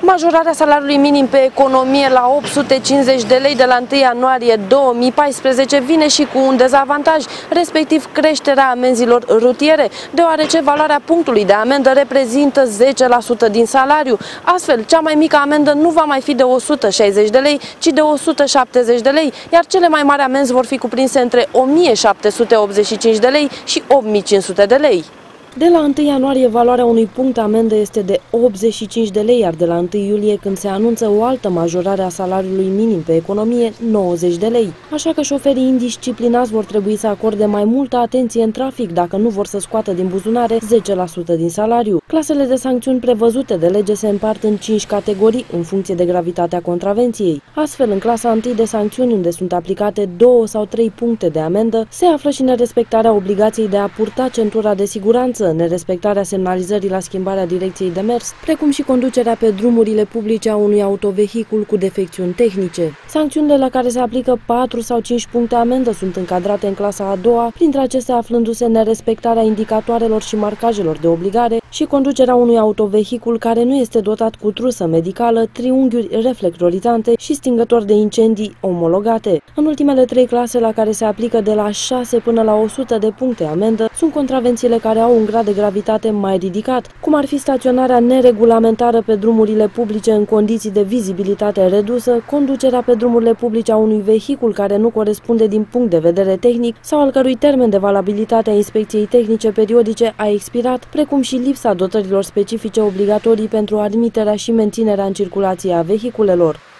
Majorarea salariului minim pe economie la 850 de lei de la 1 ianuarie 2014 vine și cu un dezavantaj, respectiv creșterea amenzilor rutiere, deoarece valoarea punctului de amendă reprezintă 10% din salariu. Astfel, cea mai mică amendă nu va mai fi de 160 de lei, ci de 170 de lei, iar cele mai mari amenzi vor fi cuprinse între 1785 de lei și 8500 de lei. De la 1 ianuarie, valoarea unui punct amendă este de 85 de lei, iar de la 1 iulie, când se anunță o altă majorare a salariului minim pe economie, 90 de lei. Așa că șoferii indisciplinați vor trebui să acorde mai multă atenție în trafic dacă nu vor să scoată din buzunare 10% din salariu. Clasele de sancțiuni prevăzute de lege se împart în 5 categorii, în funcție de gravitatea contravenției. Astfel, în clasa 1 de sancțiuni, unde sunt aplicate 2 sau 3 puncte de amendă, se află și nerespectarea obligației de a purta centura de siguranță, nerespectarea semnalizării la schimbarea direcției de mers, precum și conducerea pe drumurile publice a unui autovehicul cu defecțiuni tehnice. Sancțiunile la care se aplică 4 sau 5 puncte amendă sunt încadrate în clasa a doua, printre acestea aflându-se nerespectarea indicatoarelor și marcajelor de obligare și conducerea unui autovehicul care nu este dotat cu trusă medicală, triunghiuri reflectorizante și stingători de incendii omologate. În ultimele 3 clase, la care se aplică de la 6 până la 100 de puncte amendă, sunt contravențiile care au un grad de gravitate mai ridicat, cum ar fi staționarea neregulamentară pe drumurile publice în condiții de vizibilitate redusă, conducerea pe drumurile publice a unui vehicul care nu corespunde din punct de vedere tehnic sau al cărui termen de valabilitate a inspecției tehnice periodice a expirat, precum și lipsa dotărilor specifice obligatorii pentru admiterea și menținerea în circulație a vehiculelor.